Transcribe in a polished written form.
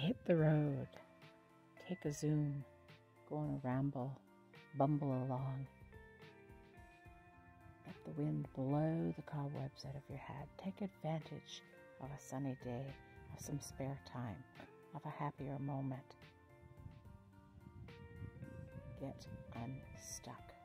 hit the road, take a zoom, go on a ramble, bumble along. Let the wind blow the cobwebs out of your head. Take advantage of a sunny day, of some spare time, of a happier moment. Get unstuck.